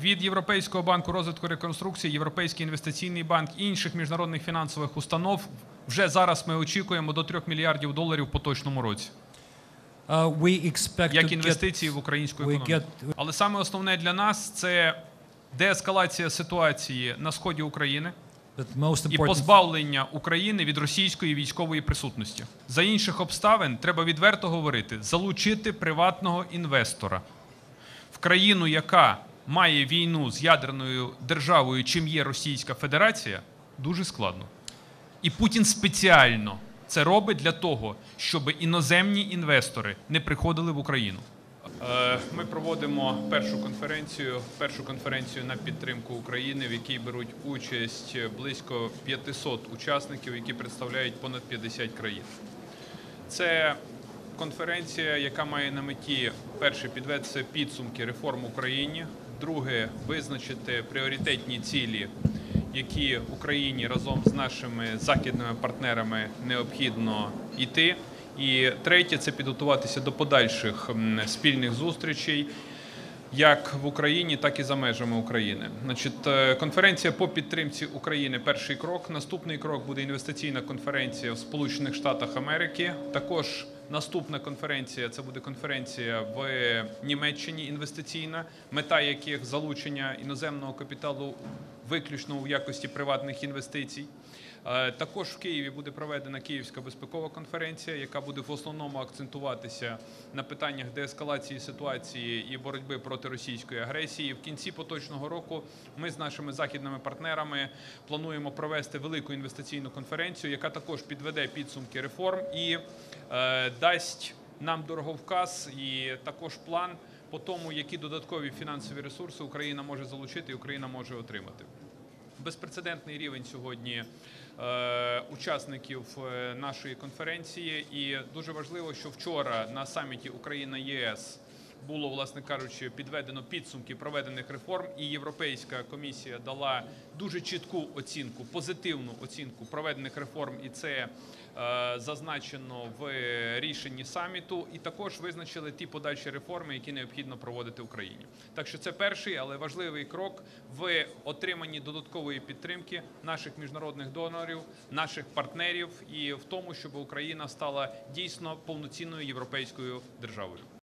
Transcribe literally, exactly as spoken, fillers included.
Від Європейського банку розвитку і реконструкції, Європейський інвестиційний банк і інших міжнародних фінансових установ вже зараз ми очікуємо до трьох мільярдів доларів в поточному році. Uh, we expect як to інвестиції get, в українську we економіку. get- Але саме основне для нас – це деескалація ситуації на сході України but most і important, позбавлення України від російської військової присутності. За інших обставин, треба відверто говорити, залучити приватного інвестора в країну, яка має війну з ядерною державою, чим є Російська Федерація, дуже складно. І Путін спеціально це робить для того, щоб іноземні інвестори не приходили в Україну. Ми проводимо першу конференцію, першу конференцію на підтримку України, в якій беруть участь близько п'ятисот учасників, які представляють понад п'ятдесят країн. Це конференція, яка має на меті, перше, підвести підсумки реформ в Україні, друге, визначити пріоритетні цілі, які Україні разом з нашими західними партнерами необхідно йти. І третє – це підготуватися до подальших спільних зустрічей, як в Україні, так і за межами України. Значить, конференція по підтримці України – перший крок. Наступний крок буде інвестиційна конференція в Сполучених Штатах Америки. Також наступна конференція – це буде конференція в Німеччині інвестиційна, мета яких – залучення іноземного капіталу виключно у якості приватних інвестицій. Також в Києві буде проведена Київська безпекова конференція, яка буде в основному акцентуватися на питаннях деескалації ситуації і боротьби проти російської агресії. В кінці поточного року ми з нашими західними партнерами плануємо провести велику інвестиційну конференцію, яка також підведе підсумки реформ і е, дасть нам дороговказ і також план по тому, які додаткові фінансові ресурси Україна може залучити і Україна може отримати. Безпрецедентний рівень сьогодні е, учасників нашої конференції, і дуже важливо, що вчора на саміті Україна-ЄС було, власне кажучи, підведено підсумки проведених реформ, і Європейська комісія дала дуже чітку оцінку, позитивну оцінку проведених реформ, і це е, зазначено в рішенні саміту, і також визначили ті подальші реформи, які необхідно проводити в Україні. Так що це перший, але важливий крок в отриманні додаткової підтримки наших міжнародних донорів, наших партнерів і в тому, щоб Україна стала дійсно повноцінною європейською державою.